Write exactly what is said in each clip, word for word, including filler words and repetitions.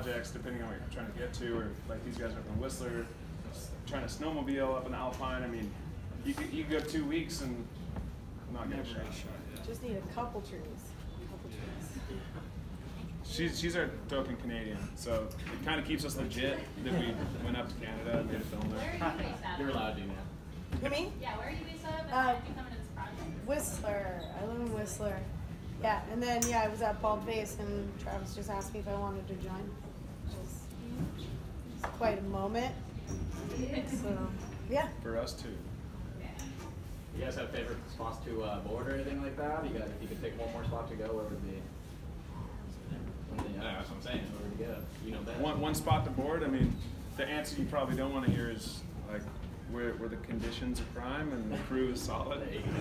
projects depending on what you're trying to get to, or like these guys are up in Whistler, trying to snowmobile up in the Alpine. I mean, you could, you could go two weeks and not get a shot. Just need a couple trees. Couple trees. She's, she's our token Canadian, so it kind of keeps us legit that we went up to Canada and made a film Where are there. you based out of? You're allowed to now. Who, me? Yeah, where are you based out of? And Uh, how did you come into this project? Whistler. I live in Whistler. Yeah, and then yeah, I was at Bald Face, and Travis just asked me if I wanted to join. Which was it's quite a moment. So yeah. For us too. You guys have favorite spots to uh, board or anything like that? You got, if you could pick one more spot to go, where would it be? Yeah, that's what I'm saying. Where would you go? You know that. One, one spot to board. I mean, the answer you probably don't want to hear is like where, where the conditions are prime and the crew is solid.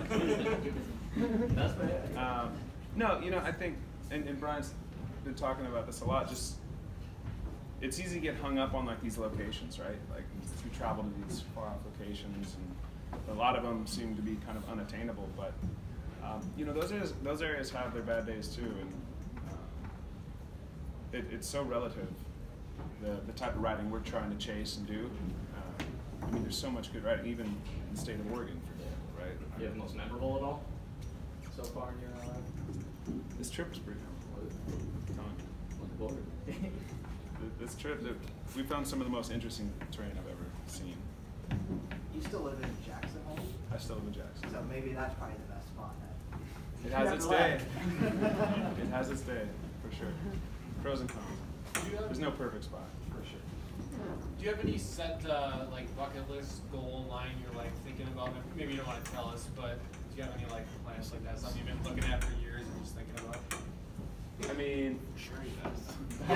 That's bad. Um, no, you know, I think, and, and Brian's been talking about this a lot, just, it's easy to get hung up on like these locations, right? Like we travel to these far off locations, and a lot of them seem to be kind of unattainable, but um, you know, those areas, those areas have their bad days too, and um, it, it's so relative, the, the type of riding we're trying to chase and do. Uh, I mean, there's so much good riding, even in the state of Oregon, for example, right? Do you have the most memorable at all so far in your uh, life? This trip was pretty fun. Looking forward. This trip, we found some of the most interesting terrain I've ever seen. You still live in Jackson Hole? I still live in Jackson. So maybe that's probably the best spot then. It has its day. It has its day, for sure. Pros and cons. There's no perfect spot, for sure. Do you have any set uh, like bucket list goal line you're like thinking about? Maybe you don't want to tell us, but do you have any like plans like that? Something you've been looking at for years and just thinking about? I mean, Sure he does.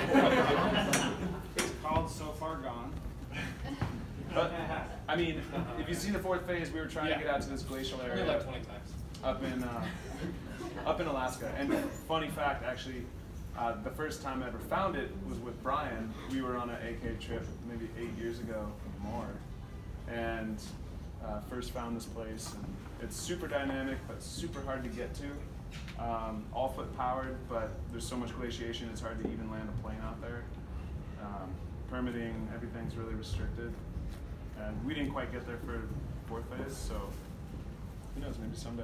It's called So Far Gone. but, I mean, if you see the fourth phase, we were trying Yeah. to get out to this glacial Only area like twenty times. up in uh, up in Alaska. And funny fact, actually, uh, the first time I ever found it was with Brian. We were on an A K trip maybe eight years ago or more, and uh, first found this place. And it's super dynamic, but super hard to get to. Um, all foot powered, but there's so much glaciation, it's hard to even land a plane out there. Um, permitting, everything's really restricted. And we didn't quite get there for fourth phase, so who knows, maybe someday.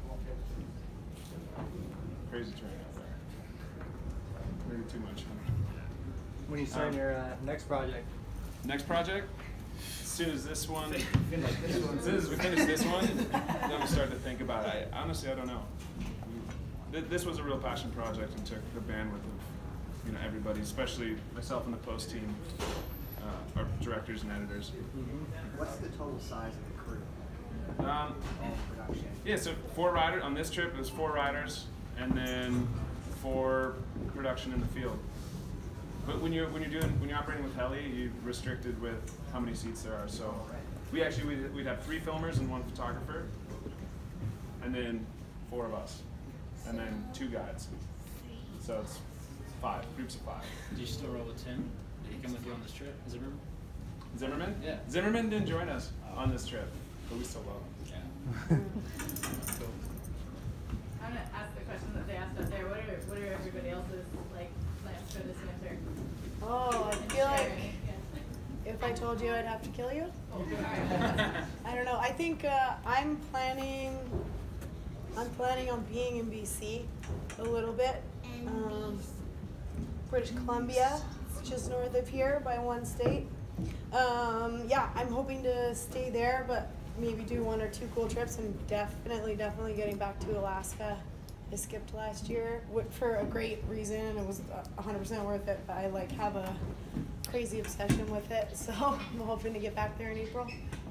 Crazy terrain out there. Maybe too much. When you start Um, your uh, next project? Next project? As soon as this one, as soon as we finish this one, then we start to think about it. I, honestly, I don't know. This was a real passion project and took the bandwidth of, you know, everybody, especially myself and the post team, uh, our directors and editors. What's the total size of the crew? Um, All production? yeah, so four riders on this trip. There's four riders, and then four production in the field. But when you're when you're doing when you're operating with heli, you're restricted with how many seats there are. So we actually we'd, we'd have three filmers and one photographer, and then four of us. And then two guides. So it's five, groups of five. Do you still roll with Tim? Did he come with you on this trip? Zimmerman? Zimmerman? Yeah. Zimmerman didn't join us on this trip, but we still love him. Yeah. Cool. I'm gonna ask the question that they asked out there. What are what are everybody else's like plans for this winter? Oh, I And feel share like any- yeah. if I told you, I'd have to kill you. Oh, all right. I don't know. I think uh, I'm planning. I'm planning on being in B C a little bit. Um, British Columbia, it's just north of here by one state. Um, yeah, I'm hoping to stay there, but maybe do one or two cool trips. And definitely, definitely getting back to Alaska. I skipped last year wi- for a great reason. It was one hundred percent worth it. But I like have a crazy obsession with it, so I'm hoping to get back there in April.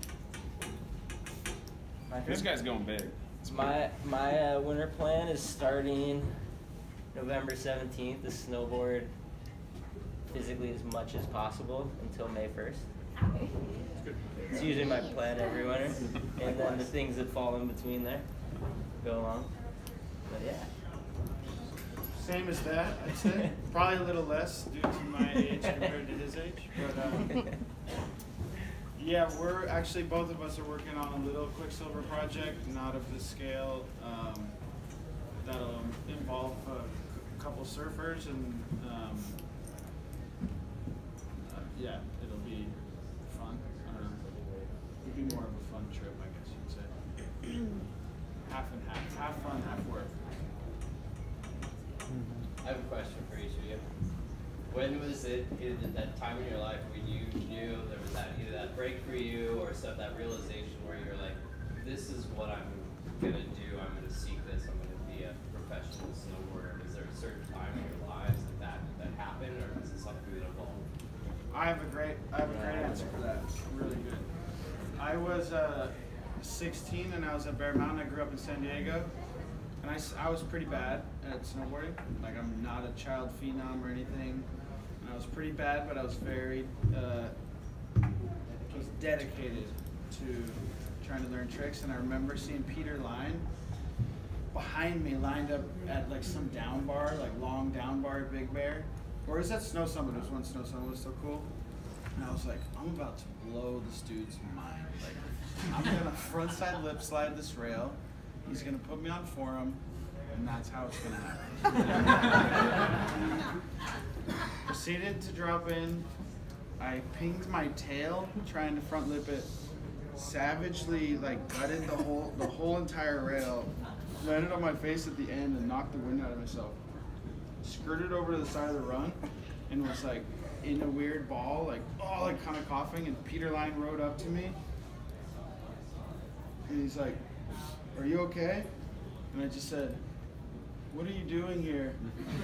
This guy's going big. So my my uh, winter plan is starting November seventeenth to snowboard physically as much as possible until May first. It's usually my plan every winter, and then the things that fall in between there go along. But yeah. Same as that, I'd say. Probably a little less due to my age compared to his age. But uh, yeah, we're actually, both of us are working on a little Quicksilver project, not of the scale. Um, that'll involve a couple surfers and um, when was it in that time in your life when you knew there was that either that break for you or stuff, that realization where you're like, this is what I'm gonna do, I'm gonna seek this, I'm gonna be a professional snowboarder? Is there a certain time in your lives that that, that happened, or is it something that evolved? I have a great, I have a great answer for that. It's really good. I was uh, sixteen and I was at Bear Mountain. I grew up in San Diego, and I, s- I was pretty bad at snowboarding. Like, I'm not a child phenom or anything. And I was pretty bad, but I was very, uh, I was dedicated to trying to learn tricks. And I remember seeing Peter Line behind me, lined up at like some down bar, like long down bar at Big Bear. Or is that Snow Summit? It was when Snow Summit was so cool. And I was like, I'm about to blow this dude's mind. Like, I'm gonna frontside lip slide this rail. He's gonna put me on forum, and that's how it's gonna happen. Proceeded to drop in. I pinged my tail trying to front lip it. Savagely, like, gutted the whole the whole entire rail. Landed on my face at the end and knocked the wind out of myself. Skirted over to the side of the run and was like in a weird ball, like, oh, like kind of coughing. And Peter Line rode up to me and he's like, are you okay? And I just said, what are you doing here?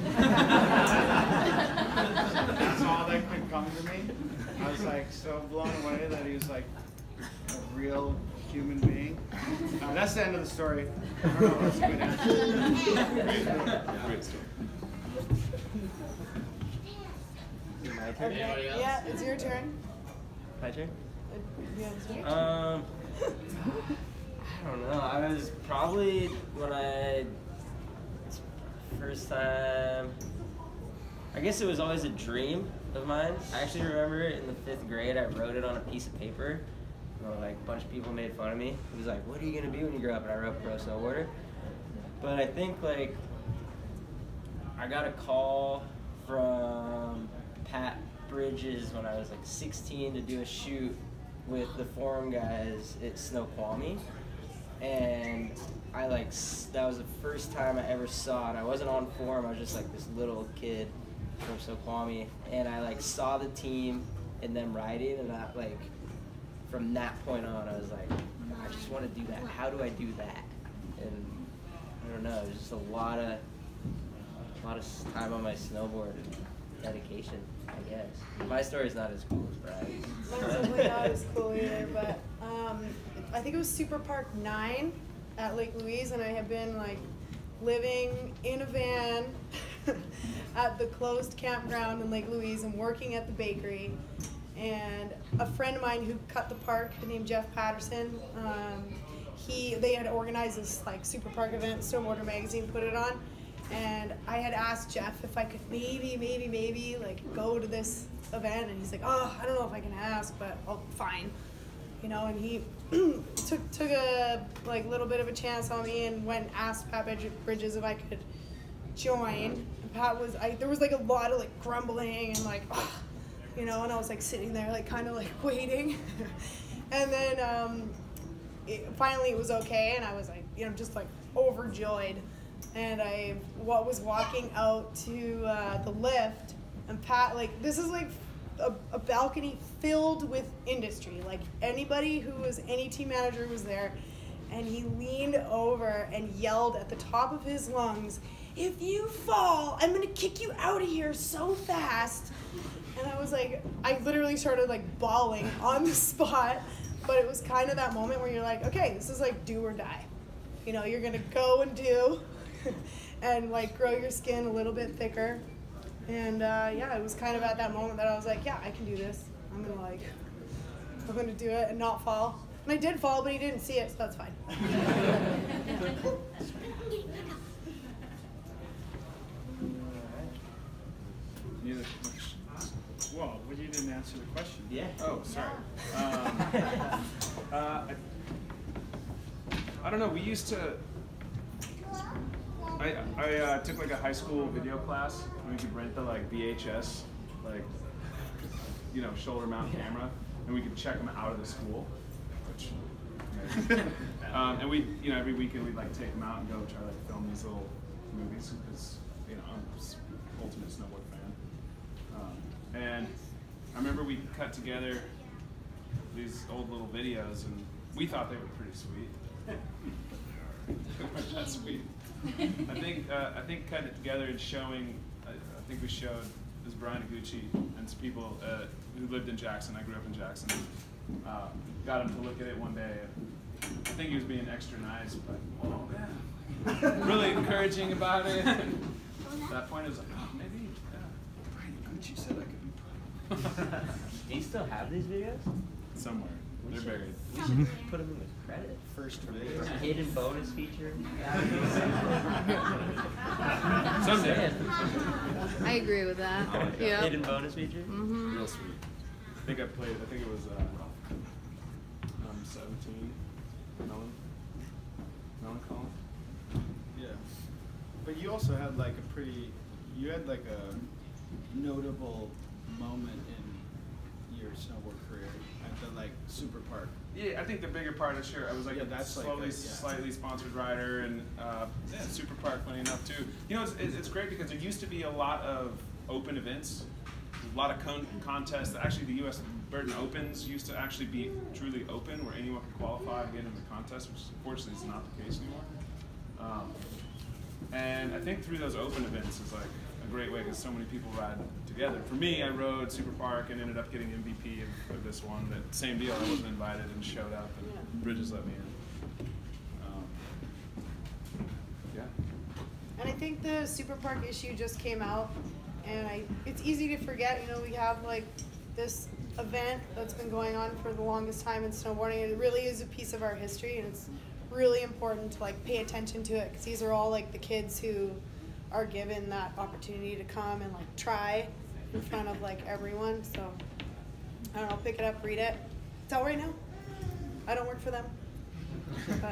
That's all that could come to me. I was like so blown away that he was like a real human being. Uh, that's the end of the story. I don't know what's going on. Great story. My turn? Okay. Anybody else? Yeah, it's your turn. My turn? Uh, yeah, it's your turn. Um, I don't know. I was probably when I first time. I guess it was always a dream of mine. I actually remember in the fifth grade, I wrote it on a piece of paper. You know, like a bunch of people made fun of me. It was like, "What are you gonna be when you grow up?" And I wrote pro snowboarder. But I think like I got a call from Pat Bridges when I was like sixteen to do a shoot with the forum guys at Snoqualmie, and I like s- that was the first time I ever saw it. I wasn't on forum. I was just like this little kid from Snoqualmie, and I like saw the team and them riding, and I like from that point on I was like, I just want to do that. How do I do that? And I don't know. It was just a lot of a lot of s- time on my snowboard and dedication, I guess. My story's not as cool as Brian's. Mine's definitely not as cool either, but um, I think it was Super Park nine at Lake Louise, and I had been like living in a van at the closed campground in Lake Louise and working at the bakery. And a friend of mine who cut the park, named Jeff Patterson, um, he they had organized this like Super Park event. Snowboarder Magazine put it on, and I had asked Jeff if I could maybe, maybe, maybe like go to this event, and he's like, oh, I don't know if I can ask, but oh, fine, you know. And he took took a like little bit of a chance on me and went and asked Pat Bridges if I could join. And Pat was I there was like a lot of like grumbling and like, oh, you know, and I was like sitting there like kind of like waiting, and then um, it, finally it was okay, and I was like, you know, just like overjoyed. And I what was walking out to uh, the lift, and Pat, like, this is like a, a balcony filled with industry. Like, anybody who was, any team manager was there, and he leaned over and yelled at the top of his lungs, if you fall, I'm gonna kick you out of here so fast. And I was like, I literally started like bawling on the spot, but it was kind of that moment where you're like, okay, this is like do or die. You know, you're gonna go and do and like grow your skin a little bit thicker. And uh, yeah, it was kind of at that moment that I was like, yeah, I can do this. I'm gonna like, I'm gonna do it and not fall. And I did fall, but he didn't see it, so that's fine. Any other questions? Whoa, well, you didn't answer the question. Yeah. Oh, sorry. Um, uh, I, I don't know. We used to. I I uh, took like a high school video class, and we could rent the like V H S, like, you know, shoulder mount camera, and we could check them out of the school. Which, um, and we, you know, every weekend we'd like take them out and go try to like film these little movies because, you know, I'm just ultimate snowboard fan. Um, remember we cut together these old little videos, and we thought they were pretty sweet. They weren't that sweet. I think uh, I think cutting it together and showing. I, I think we showed this Brian Iguchi and some people uh, who lived in Jackson. I grew up in Jackson. Uh, got him to look at it one day. I think he was being extra nice, but oh yeah, really encouraging about it. And at that point, it was like, oh, maybe yeah. Brian Iguchi said I could be proud. Do you still have these videos? Somewhere. We They're should- buried. We should put them in the credit. First It's a hidden bonus feature. Someday. I agree with that. Yeah. Hidden bonus feature? Mm-hmm. Real sweet. I think I played, I think it was uh, um, seventeen. Melon. Melon Colin. Yeah. But you also had like a pretty, you had like a notable moment in your snowboard career at the like Super Park. Yeah, I think the bigger part is sure. I was like Yeah, a that's like slowly, a- yeah. slightly sponsored rider, and uh, yeah, Super Park funny enough too. You know, it's, it's, it's great because there used to be a lot of open events, a lot of con contests. Actually, the U S Burton Opens used to actually be truly open, where anyone could qualify and get into the contest, which unfortunately is not the case anymore. Um, and I think through those open events is like a great way because so many people ride together. For me, I rode Super Park and ended up getting M V P of, of this one. That same deal. I wasn't invited and showed up, and Yeah. Bridges let me in. Um, yeah. And I think the Super Park issue just came out, and I it's easy to forget. You know, we have like this event that's been going on for the longest time in snowboarding, and it really is a piece of our history, and it's really important to like pay attention to it because these are all like the kids who are given that opportunity to come and like try in front of like everyone. So I don't know, pick it up, read it. It's out right now. I don't work for them, but.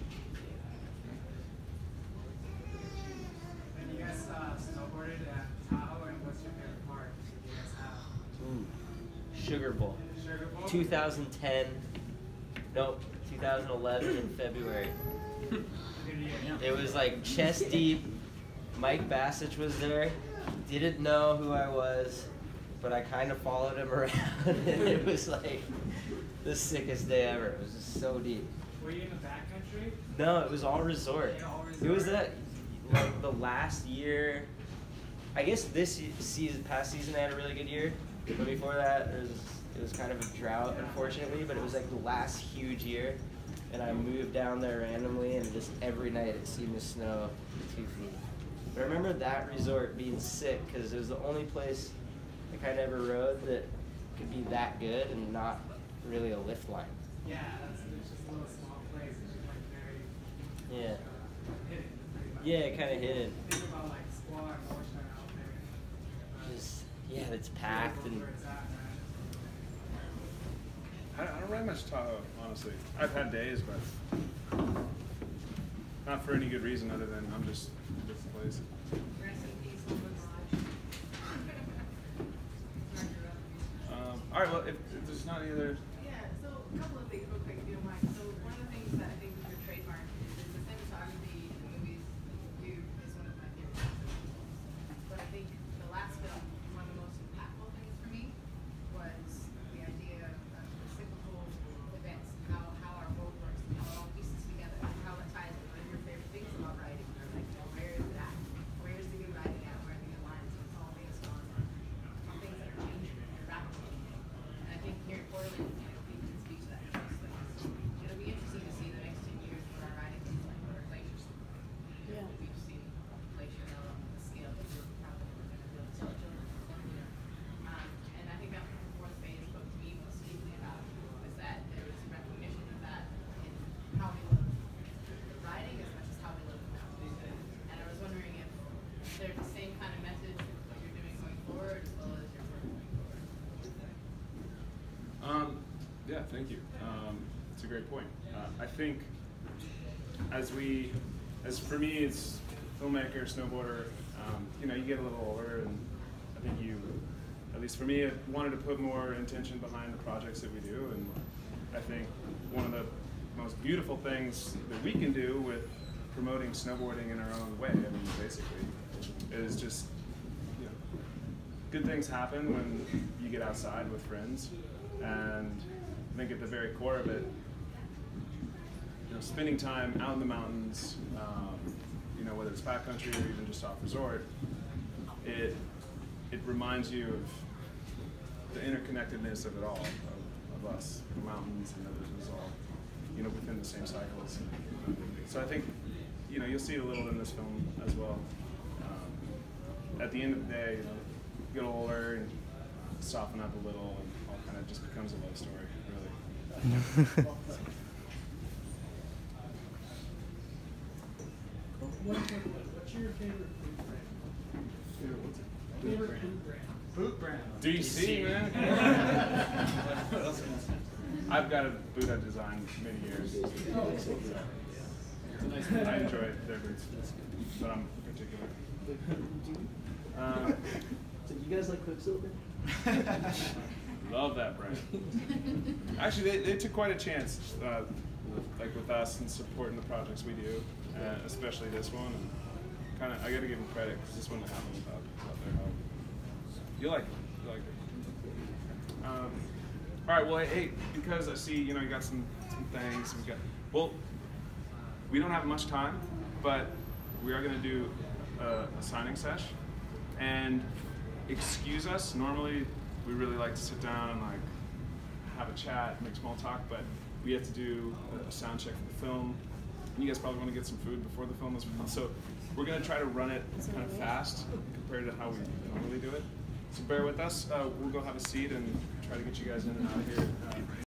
And you guys uh, snowboarded at Tahoe, and what's your favorite part you guys have? Ooh. Sugar Bowl. Sugar Bowl? two thousand ten. Nope. two thousand eleven in February. Good year. It was like chest deep. Mike Bassich was there. Didn't know who I was, but I kind of followed him around, and it was like the sickest day ever. It was just so deep. Were you in the backcountry? No, it was all resort. Yeah, all It was resort. that, like the last year. I guess this season, past season, I had a really good year, but before that, it was it was kind of a drought, unfortunately. But it was like the last huge year, and I moved down there randomly, and just every night it seemed to snow two feet. But I remember that resort being sick because it was the only place I kind of ever rode that could be that good and not really a lift line. Yeah, that's it's just a little small place. It's just like very Yeah. hidden. pretty much. Yeah, kind of hidden. Think about like Squaw and Morshire out there. Uh, Just yeah, it's packed and where it's at, I, man. I don't ride much Tahoe, honestly. I've had days, but not for any good reason other than I'm just it's the place. Rest in peace, Lord Lodge. Um, all right. Well, if, if there's not any other. Yeah, so a couple of things real quick, if you don't mind. So one of the things that I think is your trademark is the cinematography in the movies you do is one of my favorite things. But I think the last film, one of the most impactful things for me was the idea of the cyclical events, how, how our world works, and how it all pieces together, and how it ties with one of your favorite things about writing. Like, you know, where is it at? Where is the good writing at? Where are the good lines? It's all based on, on things that are changing rapidly. And I think here in Portland, you know, people can speak to that choice. Like, it's- it'll be interesting to see the next ten years what our writing is like, what our glaciers look like. You know, Yeah. we've seen glacier now on the scale that we're probably going to build till children in Columbia. Um, and I think that was the fourth phase spoke to me most deeply about was that there was recognition of that in how we live. The writing as much as how we live now. And I was wondering if there's the same kind of message with what you're doing going forward as well as your work going forward. Um, yeah, thank you. Um, it's a great point. Uh, I think as we, as for me, as filmmaker, snowboarder, um, you know, you get a little older, and I think you, at least for me, I wanted to put more intention behind the projects that we do, and I think one of the most beautiful things that we can do with promoting snowboarding in our own way, I mean, basically, is just, you know, good things happen when you get outside with friends, and I think at the very core of it, you know, spending time out in the mountains, um, you know, whether it's backcountry or even just off resort, it it reminds you of the interconnectedness of it all, of, of us, the mountains and others, is all, you know, within the same cycles. So I think, you know, you'll see it a little in this film as well. Um, at the end of the day, you know, get older and soften up a little, and all kind of just becomes a love story, really. What's your favorite food brand? Favorite food brand? Boot brand. D C, man. I've got a boot I've designed many years. Oh, I enjoy their boots, but I'm particular. Um, So do you guys like Quicksilver? Love that brand. Actually, they, they took quite a chance, uh, with, like with us and supporting the projects we do, uh, especially this one. And kind of, I got to give them credit because this wouldn't have happened without, without their help. You like it? You like it? Um, all right. Well, hey, because I see you know you got some some things. We got well. We don't have much time, but we are going to do a, a signing sesh. And excuse us. Normally, we really like to sit down and like have a chat, make small talk, but we have to do a sound check for the film. And you guys probably want to get some food before the film as well. So we're going to try to run it kind of fast compared to how we normally do it. So bear with us. Uh, we'll go have a seat and try to get you guys in and out of here. Uh,